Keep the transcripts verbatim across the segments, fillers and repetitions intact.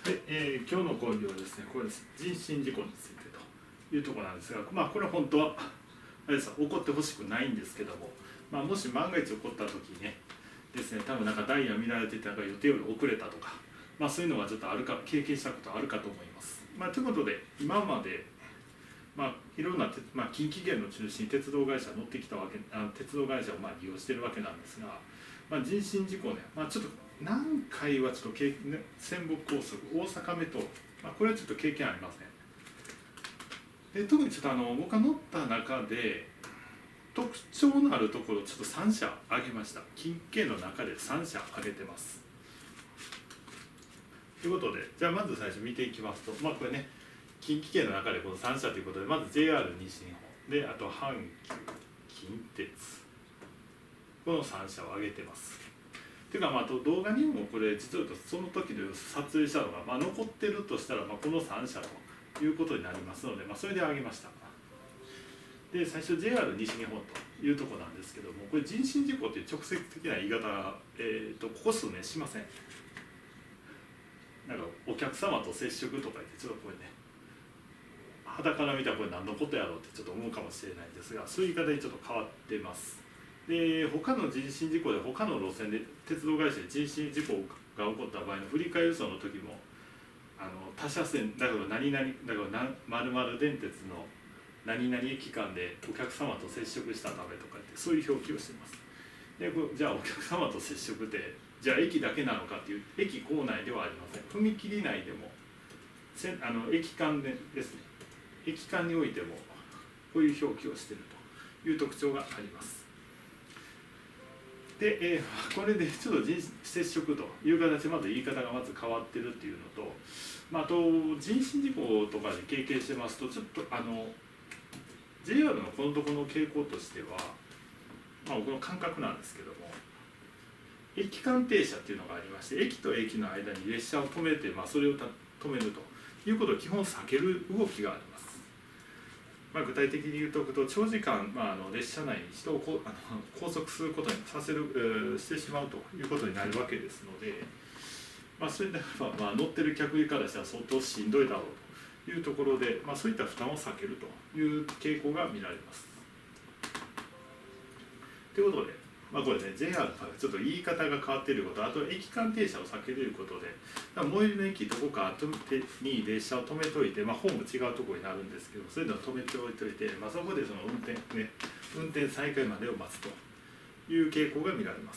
で、えー、今日の講義はですね、これです。人身事故についてというところなんですが、まあこれは本当はあれです起こってほしくないんですけども、まあ、もし万が一起こった時にねですね、多分なんかダイヤ乱れててなんか予定より遅れたとか、まあそういうのがちょっとあるか経験したことあるかと思います。まあ、ということで今までまあいろんな、まあ、近畿圏の中心に鉄道会社乗ってきたわけ、あの鉄道会社をまあ利用してるわけなんですが、まあ、人身事故ね、まあ、ちょっと何回はちょっと経験、ね、泉北高速大阪メトロ、まあ、これはちょっと経験ありません。で特にちょっとあの僕が乗った中で特徴のあるところをちょっとさん社挙げました。近畿圏の中でさん社挙げてます。ということで、じゃあまず最初見ていきますと、まあこれね、近畿圏の中でこのさん社ということで、まず ジェイアール 西日本で、あと阪急、近鉄、このさん社を挙げてます。というか、まあ、あと動画にもこれ実はその時の様子撮影したのが、まあ、残ってるとしたら、まあ、このさん社ということになりますので、まあ、それで挙げました。で最初 ジェイアール 西日本というところなんですけども、これ人身事故という直接的な言い方は、えー、とここ数年しません。なんかお客様と接触とか言ってちょっとこれね、肌から見たらこれ何のことやろうってちょっと思うかもしれないんですが、そういう言い方にちょっと変わってます。で他の人身事故で他の路線で鉄道会社で人身事故が起こった場合の振り替え輸送の時も、あの他車線だから何々だから〇〇電鉄の何々駅間でお客様と接触したためとかってそういう表記をしています。でじゃあお客様と接触ってじゃあ駅だけなのかっていう、駅構内ではありません。踏切内でもせあの駅間でですね、駅間においてもこういう表記をしているという特徴があります。で、えー、これでちょっと人接触という形でまず言い方がまず変わってるっていうのと、まあ、あと人身事故とかで経験してますとちょっとあの ジェイアール のこのところの傾向としては、まあ、僕の感覚なんですけども、駅間停車っていうのがありまして、駅と駅の間に列車を止めて、まあ、それをた止めるということを基本避ける動きがあります。まあ、具体的に言うとくと長時間、まあ、あの列車内に人をこあの拘束することにさせる、えー、してしまうということになるわけですので、まあ、それであれば、まあ、乗ってる客からしたら相当しんどいだろうというところで、まあ、そういった負担を避けるという傾向が見られます。ということで、まあ、これね ジェイアール のちょっと言い方が変わっていること、あと駅間停車を避けることで、最寄りの駅どこかに列車を止めといて、まあ、ホーム違うところになるんですけど、そういうのを止めておいておいて、まあ、そこでその運転ね運転再開までを待つという傾向が見られます。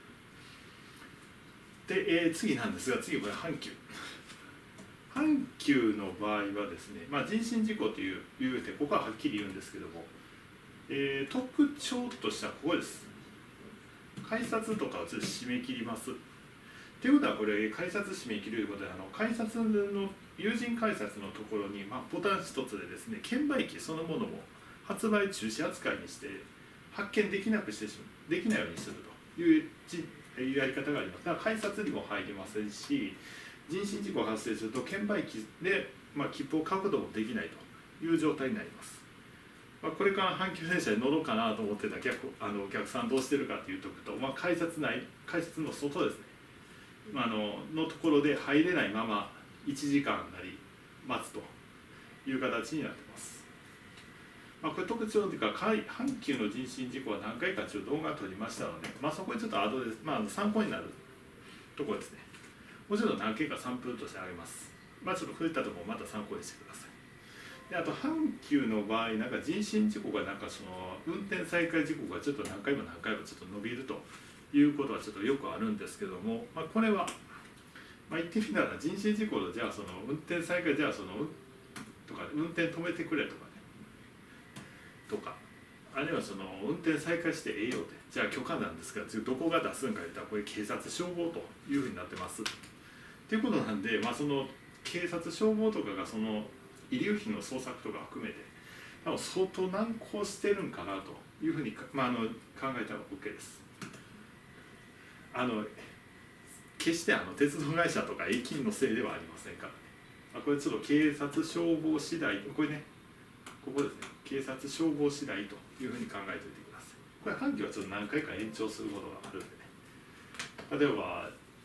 で、えー、次なんですが、次これ阪急。阪急の場合はですね、まあ、人身事故という言うてここははっきり言うんですけども、えー、特徴としてはここです。改札とかをちょっと締め切ります。ということはこれ改札締め切るということで、あの改札の有人改札のところに、まあ、ボタン一つでですね、券売機そのものも発売中止扱いにして発見できなくしてしまうできないようにするというやり方があります。だから改札にも入りませんし、人身事故が発生すると券売機で、まあ、切符を買うこともできないという状態になります。まあ、これから阪急電車に乗ろうかなと思ってた逆あのお客さんどうしてるかっていうとくと、まあ、改札内改札の外ですね、まあ、あののところで入れないままいちじかんなり待つという形になっています。まあ、これ特徴というか阪急の人身事故は何回かちょっと動画を撮りましたので、まあ、そこにちょっと後で、まあ、参考になるところですね。もうちょっと何件かサンプルとしてあげます。まあ、ちょっと増えたところまた参考にしてください。であと阪急の場合、なんか人身事故がなんかその運転再開事故がちょっと何回も何回もちょっと伸びるということはちょっとよくあるんですけども、まあ、これは、まあ、言ってみたら人身事故でじゃあその運転再開じゃあそのとか運転止めてくれとかねとか、あるいはその運転再開してええよってじゃあ許可なんですがどこが出すんか言ったらこれ警察消防というふうになってます。ということなんで、まあ、その警察消防とかがその遺留品の捜索とか含めて多分相当難航してるんかなというふうに、まあ、あの考えたら OK です。あの決してあの鉄道会社とか駅員のせいではありませんからね。まあ、これちょっと警察消防次第、これねここですね、警察消防次第というふうに考えておいてください。これ阪急はちょっと何回か延長することがあるんでね、例えば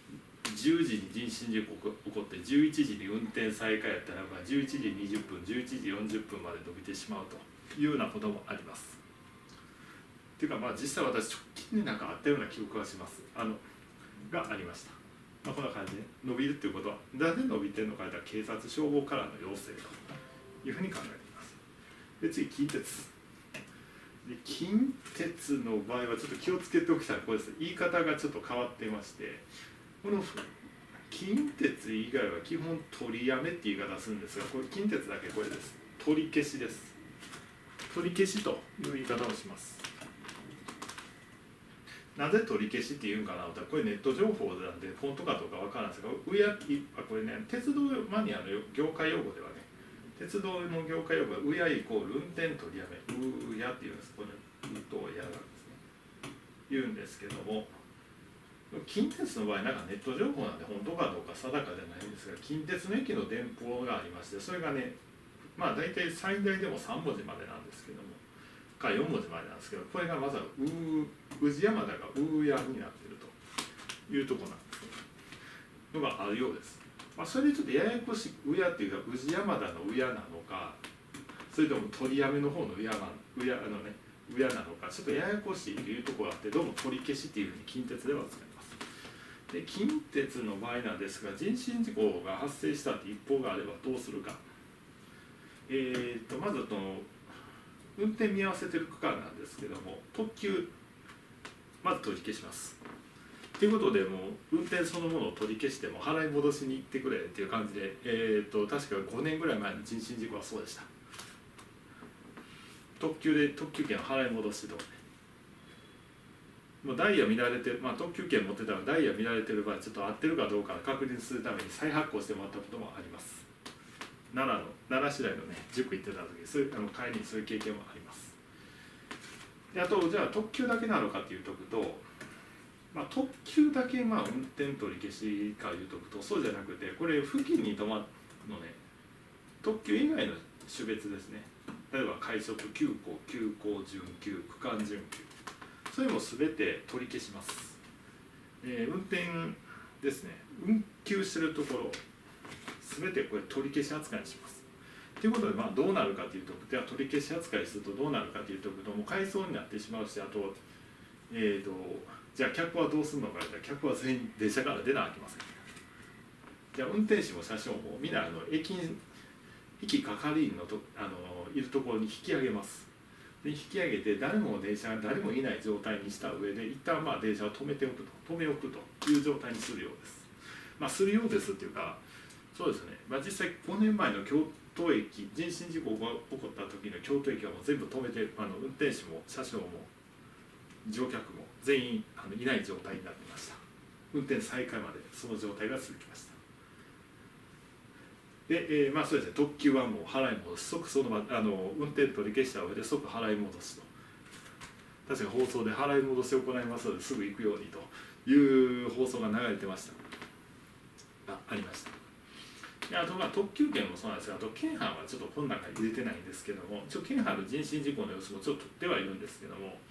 じゅうじに人身事故起こってじゅういちじに運転再開やったらばじゅういちじにじゅっぷんじゅういちじよんじゅっぷんまで伸びてしまうというようなこともあります。っていうかまあ実際私直近でなんかあったような記憶がしますあのがありました。まあ、こんな感じで伸びるっていうことはなぜ伸びてるのかというと警察消防からの要請というふうに考えています。で次近鉄で近鉄の場合はちょっと気をつけておきたいこれです。言い方がちょっと変わっていましてこの近鉄以外は基本取りやめって言い方するんですがこれ近鉄だけこれです。取り消しです。取り消しという言い方をします。なぜ取り消しって言うんかなとこれネット情報なんで本当かどうかわからないですがうやこれね鉄道マニアの業界用語ではね鉄道の業界用語はうやイコール運転取りやめうやっていうんです。これうとやがですね言うんですけども近鉄の場合なんかネット情報なんで本当かどうか定かじゃないんですが近鉄の駅の電報がありましてそれがねまあ大体最大でもさん文字までなんですけどもかよん文字までなんですけどこれがまずはう宇治山田がうやになっているというところなんですのがあるようです。まあ、それでちょっとややこしいうやっていうか宇治山田のうやなのかそれとも取りやめの方のうやなうやあのねうやなのかちょっとややこしいというところがあってどうも取り消しっていうふうに近鉄では使います。で近鉄の場合なんですが人身事故が発生したって一報があればどうするか。えー、とまずと運転見合わせてる区間なんですけども特急まず取り消します。ということでもう運転そのものを取り消しても払い戻しに行ってくれっていう感じで、えー、と確かごねんぐらい前の人身事故はそうでした。特急で特急券を払い戻しとかねもうダイヤ乱れてる、まあ、特急券持ってたらダイヤ乱れてる場合ちょっと合ってるかどうか確認するために再発行してもらったこともあります。奈良の奈良市内のね塾行ってた時そういうあの帰りにそういう経験もあります。であとじゃあ特急だけなのかっていうとくと、まあ、特急だけまあ運転取り消しかいうとくとそうじゃなくてこれ付近に止まるのね特急以外の種別ですね。例えば快速急行急行準急区間準急それも全て取り消します。えー、運転ですね運休してるところ全てこれ取り消し扱いにします。ということでまあどうなるかというとでは取り消し扱いするとどうなるかというともう回送になってしまうしあと,、えー、とじゃあ客はどうするのかというと客は全員電車から出なきゃいけません。じゃあ運転士も車掌もみんなあの駅駅係員のとあのいるところに引き上げます。で引き上げて誰も電車誰もいない状態にした上で一旦まあ電車を止めておくと止めおくという状態にするようです。まあするようですっていうかそうですね、まあ、実際ごねんまえの京都駅人身事故が起こった時の京都駅はもう全部止めてあの運転士も車掌も乗客も全員あのいない状態になっていました。運転再開までその状態が続きました。で、えー、まあそうですね特急はもう払い戻し即その場あの運転取り消した上で即払い戻しと確か放送で払い戻しを行いますのですぐ行くようにという放送が流れてましたあありました。であとまあ特急券もそうなんですがあと京阪はちょっとこの中に入れてないんですけども一応京阪の人身事故の様子もちょっと取ってはいるんですけども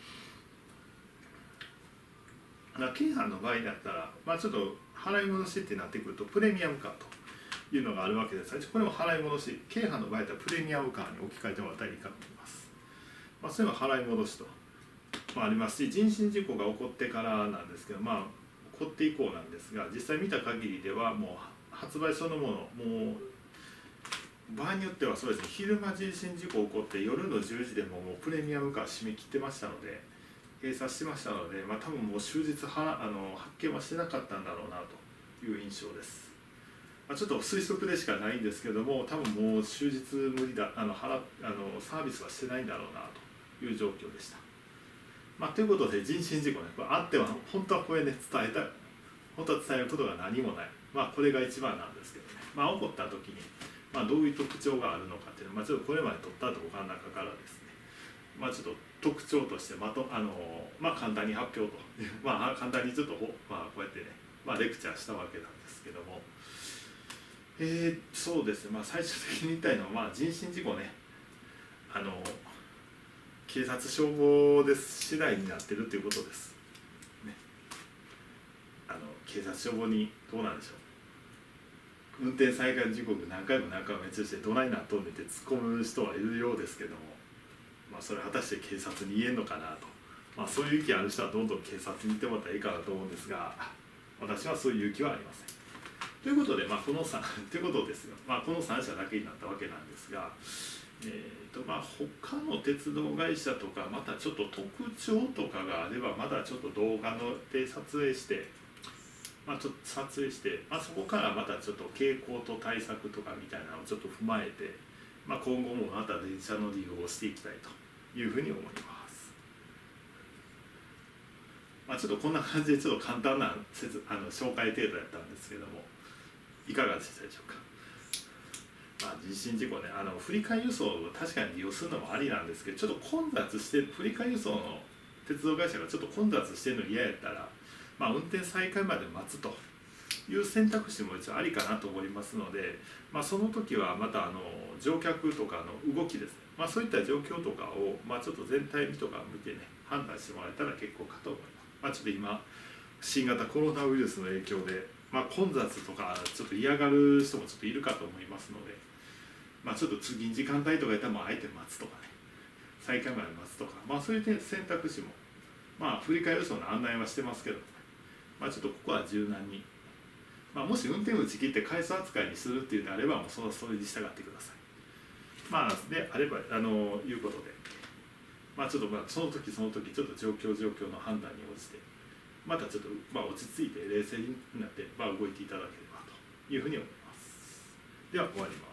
京阪の場合だったら、まあ、ちょっと払い戻しってなってくるとプレミアムカーというのがあるわけですがこれも払い戻し京阪の場合だったらプレミアムカーに置き換えてもらったらいいかと思います。まあ、そういうのは払い戻しと、まあ、ありますし人身事故が起こってからなんですけどまあ起こって以降なんですが実際見た限りではもう発売そのものもう場合によってはそうですね昼間人身事故起こって夜のじゅうじでももうプレミアムカー締め切ってましたので閉鎖してましたので、まあ、多分もう終日はあの発見はしてなかったんだろうなという印象です。まあ、ちょっと推測でしかないんですけども多分もう終日無理だあの払あのサービスはしてないんだろうなという状況でした。まあ、ということで人身事故ねこれあっては本当はこれね伝えた本当は伝えることが何もない。まあこれが一番なんですけどね、まあ、起こった時に、まあ、どういう特徴があるのかっていうのは、まあ、ちょっとこれまで取った動画の中からですね、まあ、ちょっと特徴としてまとあの、まあ、簡単に発表とまあ簡単にちょっと、まあ、こうやってね、まあ、レクチャーしたわけなんですけども、えー、そうですね、まあ、最終的に言いたいのは、まあ、人身事故ねあの警察消防です次第になってるということです。あの警察消防にどうなんでしょう、運転再開の時刻何回も何回も熱中してどないなっとんねんって突っ込む人はいるようですけども、まあ、それ果たして警察に言えんのかなと、まあ、そういう意見ある人はどんどん警察に行ってもらったらいいかなと思うんですが、私はそういう勇気はありません。ということで、まあ、このさんということですよ、まあ、このさん社だけになったわけなんですが、えーとまあ、他の鉄道会社とかまたちょっと特徴とかがあればまだちょっと動画ので撮影して、まあ、ちょっと撮影して、まあ、そこからまたちょっと傾向と対策とかみたいなのをちょっと踏まえて、まあ、今後もまた電車の利用をしていきたいというふうに思います。まあ、ちょっとこんな感じでちょっと簡単な説あの紹介程度やったんですけども、いかがでしたでしょうか。まあ、人身事故ね、あの振り替え輸送を確かに利用するのもありなんですけど、ちょっと混雑して振り替え輸送の鉄道会社がちょっと混雑してるの嫌やったら、まあ、運転再開まで待つという選択肢も一応ありかなと思いますので、まあ、その時はまたあの乗客とかの動きですね、まあ、そういった状況とかを、まあ、ちょっと全体とか見てね判断してもらえたら結構かと思います。まあ、ちょっと今新型コロナウイルスの影響で、まあ、混雑とかちょっと嫌がる人もちょっといるかと思いますので、まあ、ちょっと通勤時間帯とかやったらもうあえて待つとかね、再開まで待つとか、まあ、そういう選択肢も、まあ、振り替え輸送の案内はしてますけど、まあ、ちょっとここは柔軟に、まあ、もし運転打ち切って回数扱いにするっていうのであればもうそのそれに従ってください。まあであればあのいうことで、まあ、ちょっとまあその時その時ちょっと状況状況の判断に応じてまたちょっとまあ落ち着いて冷静になってまあ動いていただければというふうに思います。では終わります。